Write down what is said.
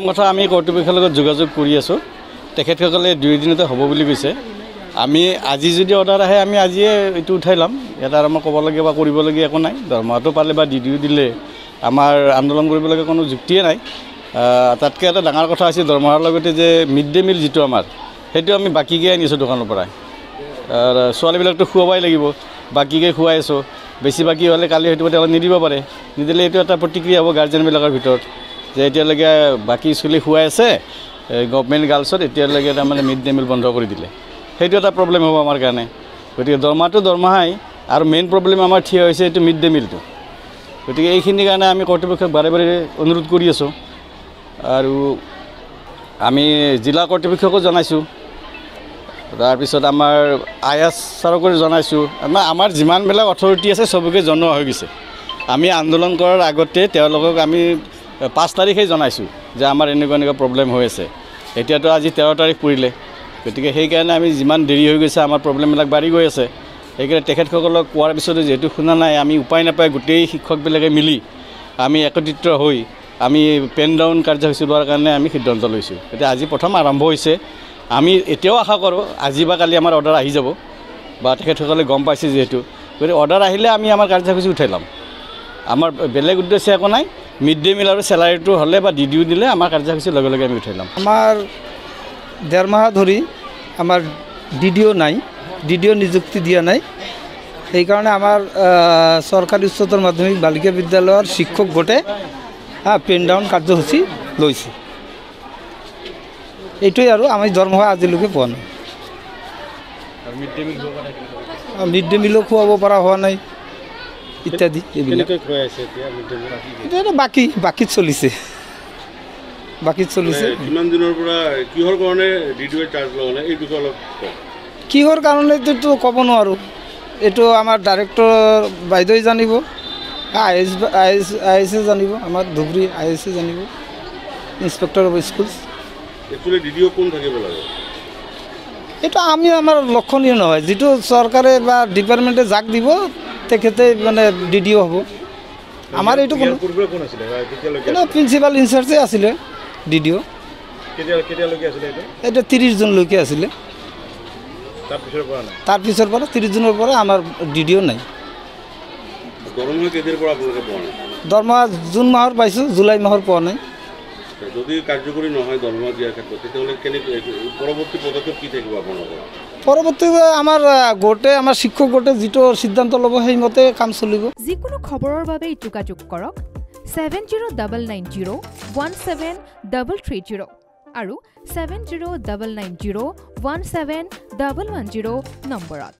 কথা আমি কৰ্তৃপক্ষৰ লগত যোগাযোগ কৰি আছোঁ তেখেতসকলে 2 দিনতে হ'ব বুলি কৈছে আমি আজি যদি অৰ্ডাৰ আহে আমি আজিয়ে এইটো উঠাই ল'ম ইয়াত আৰু মই ক'বলগীয়া বা কৰিবলগীয়া একো নাই দৰমহাটো পালে বা ডিডিও দিলে আমাৰ আন্দোলন কৰিবলগীয়া কোনো যুক্তিয়ে নাই তাতকৈ এটা ডাঙৰ কথা আছে দৰমহাৰ লগতে যে মিড ডে মিল যিটো আমাৰ সেইটো আমি বাকীকৈ আনিছোঁ দোকানৰ পৰা ছোৱালীবিলাকতো খুৱাবই লাগিব বাকীকৈ খুৱাই আছোঁ বেছি বাকী হ'লে কালি হয়তো তেওঁলোকে নিদিব পাৰে নিদিলে এইটো এটা প্ৰতিক্ৰিয়া হ'ব গাৰ্জেনবিলাকৰ ভিতৰত যে এতিয়ালৈকে বাকী স্কুলে খুৱাই আছে গভৰ্ণমেণ্ট গাৰ্লছত এতিয়ালৈকে তাৰমানে মিড ডে মিল বন্ধ কৰি দিলে সেইটো এটা প্ৰব্লেম হ'ব আমাৰ কাৰণে গতিকে দৰমহাটো দৰমহাই আৰু মেইন প্ৰব্লেম আমাৰ থিয় হৈছে এইটো মিড ডে মিলটো গতিকে এইখিনিৰ কাৰণে আমি কৰ্তৃপক্ষক বাৰে বাৰে অনুৰোধ কৰি আছোঁ আৰু আমি জিলা কৰ্তৃপক্ষকো জনাইছোঁ তাৰপিছত আমাৰ আয়াস ছাৰকো জনাইছোঁ আমাৰ যিমানবিলাক অথৰিটি আছে চবকে জনোৱা হৈ গৈছে আমি আন্দোলন কৰাৰ আগতে তেওঁলোকক আমি 5 তাৰিখে জনাইছোঁ যে আমাৰ এনেকুৱা প্ৰব্লেম হৈ আছে এতিয়াতো আজি 13 তাৰিখ পৰিলে গতিকে সেইকাৰণে আমি যিমান দেৰি হৈ গৈছে আমাৰ প্ৰব্লেমবিলাক বাঢ়ি গৈ আছে সেইকাৰণে তেখেতসকলক কোৱাৰ পিছতো যিহেতু শুনা নাই আমি উপায় নাপায় গোটেই শিক্ষকবিলাকে মিলি আমি একত্ৰিত হৈ আমি পেন ডাউন কাৰ্যসূচী লোৱাৰ কাৰণে আমি সিদ্ধান্ত লৈছোঁ এতিয়া আজি প্ৰথম আৰম্ভ হৈছে আমি এতিয়াও আশা কৰোঁ আজি বা কালি আমাৰ অৰ্ডাৰ আহি যাব বা তেখেতসকলে গম পাইছে যিহেতু গতিকে অৰ্ডাৰ আহিলে আমি আমাৰ কাৰ্যসূচী উঠাই ল'ম আমাৰ বেলেগ উদ্দেশ্য একো নাই মিড ডে মিল আৰু চেলাৰীটো হ'লে বা ডিডিও দিলে আমাৰ কাৰ্যসূচী লগে লগে আমি উঠাই ল'ম আমাৰ 1.5 মাহ ধৰি আমাৰ ডিডিও নাই ডিডিও নিযুক্তি দিয়া নাই সেইকাৰণে আমাৰ চৰকাৰী উচ্চতৰ মাধ্যমিক বালিকা বিদ্যালয়ৰ শিক্ষক গোটে পেন ডাউন কাৰ্যসূচী লৈছে এইটোৱে আৰু আমি দৰমহা আজিলৈকে পোৱা নাই মিড ডে মিলো খুৱাব পৰা হোৱা নাই ইত্যাদি এইবিলাক বাকীত চলিছে কিমান দিনৰ পৰা কিহৰ কাৰণে ডিডিও চাৰ্জ লোৱা নাই এই বিষয়ে অলপ কিহৰ কাৰণে এইটো ক'ব নোৱাৰোঁ এইটো আমাৰ ডাইৰেক্টৰ বাইদেৱে জানিব আই এছে জানিব আমাৰ ধুবুৰী আই এছে জানিব inspector of schools actually DDO কোন থাকিব লাগে এইটো আমি আমাৰ লক্ষণীয় নহয় যিটো চৰকাৰে বা ডিপাৰ্টমেণ্টে যাক দিব তেখেতে মানে ডিডিও হ'ব আমাৰ এইটো কোনো প্ৰিন্সিপাল ইনচাৰ্জে আছিলে ডিডিও এইটো 30 জুনলৈকে আছিলে তাৰপিছৰ পৰা 30 জুনৰ পৰা আমাৰ ডিডিও নাই দৰমহা জুন মাহৰ পাইছোঁ জুলাই মাহৰ পোৱা নাই যদি কাৰ্যকৰী নহয় দৰমহা দিয়াৰ ক্ষেত্ৰত তেতিয়াহ'লে পৰৱৰ্তী পদক্ষেপ কি থাকিব আপোনালোকৰ পৰৱৰ্তী আমাৰ গোটে আমাৰ শিক্ষক গোটে যিটো সিদ্ধান্ত ল'ব সেইমতে কাম চলিব যিকোনো খবৰৰ বাবে যোগাযোগ কৰক 7099017330 আৰু 7099017110 নম্বৰত